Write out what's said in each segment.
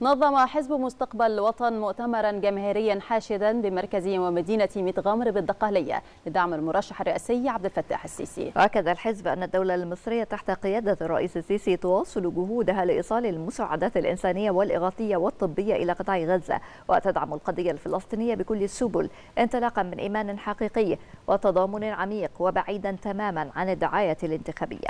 نظم حزب مستقبل الوطن مؤتمرا جماهيريا حاشدا بمركز ومدينة ميت غمر بالدقهلية لدعم المرشح الرئاسي عبد الفتاح السيسي. أكد الحزب أن الدولة المصرية تحت قيادة الرئيس السيسي تواصل جهودها لإيصال المساعدات الإنسانية والإغاثية والطبية إلى قطاع غزة، وتدعم القضية الفلسطينية بكل السبل انطلاقا من إيمان حقيقي وتضامن عميق وبعيدا تماما عن الدعاية الانتخابية.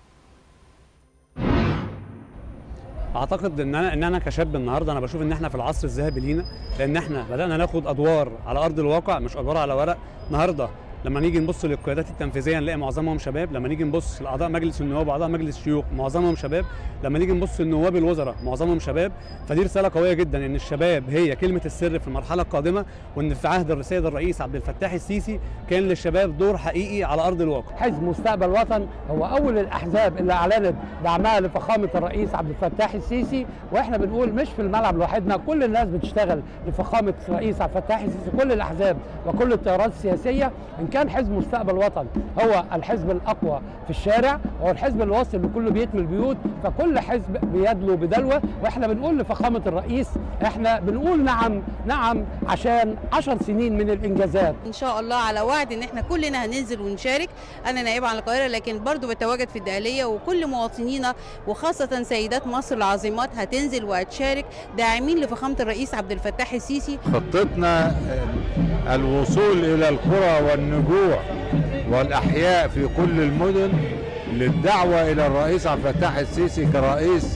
اعتقد ان انا كشاب النهارده انا بشوف ان احنا في العصر الذهبي لينا، لان احنا بدانا ناخد ادوار على ارض الواقع مش ادوار على ورق. النهارده لما نيجي نبص للقيادات التنفيذيه نلاقي معظمهم شباب، لما نيجي نبص لاعضاء مجلس النواب واعضاء مجلس الشيوخ معظمهم شباب، لما نيجي نبص لنواب الوزراء معظمهم شباب. فدي رساله قويه جدا ان الشباب هي كلمه السر في المرحله القادمه، وان في عهد السيد الرئيس عبد الفتاح السيسي كان للشباب دور حقيقي على ارض الواقع. حزب مستقبل الوطن هو اول الاحزاب اللي اعلنت دعمها لفخامه الرئيس عبد الفتاح السيسي، واحنا بنقول مش في الملعب لوحدنا، كل الناس بتشتغل لفخامه الرئيس عبد الفتاح السيسي، كل الاحزاب وكل التيارات السياسيه. ان كان حزب مستقبل الوطن هو الحزب الاقوى في الشارع، هو الحزب اللي واصل لكل بيت من البيوت، فكل حزب بيدلو بدلوه، واحنا بنقول لفخامه الرئيس احنا بنقول نعم نعم عشان 10 سنين من الانجازات. ان شاء الله على وعد ان احنا كلنا هننزل ونشارك. انا نائبه عن القاهره لكن برضو بتواجد في الدقهليه، وكل مواطنينا وخاصه سيدات مصر العظيمات هتنزل وهتشارك داعمين لفخامه الرئيس عبد الفتاح السيسي. خطتنا الوصول الى القرى والنجوع والاحياء في كل المدن للدعوه الى الرئيس عبد الفتاح السيسي كرئيس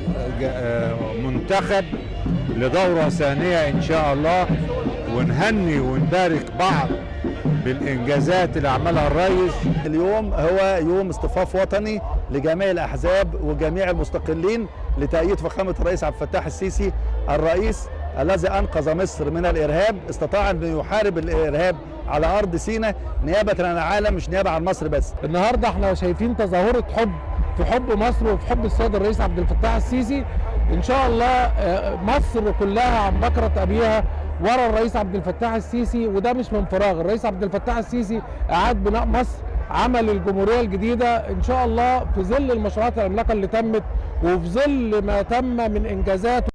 منتخب لدوره ثانيه ان شاء الله، ونهني ونبارك بعض بالانجازات اللي عملها الرئيس. اليوم هو يوم اصطفاف وطني لجميع الاحزاب وجميع المستقلين لتأييد فخامه الرئيس عبد الفتاح السيسي، الرئيس الذي انقذ مصر من الارهاب، استطاع ان يحارب الارهاب على ارض سيناء نيابه عن العالم، مش نيابه عن مصر بس. النهارده احنا شايفين تظاهره حب، في حب مصر وفي حب السيد الرئيس عبد الفتاح السيسي. ان شاء الله مصر كلها عن بكره ابيها ورا الرئيس عبد الفتاح السيسي، وده مش من فراغ. الرئيس عبد الفتاح السيسي اعاد بناء مصر، عمل الجمهوريه الجديده ان شاء الله في ظل المشروعات العملاقه اللي تمت وفي ظل ما تم من انجازات.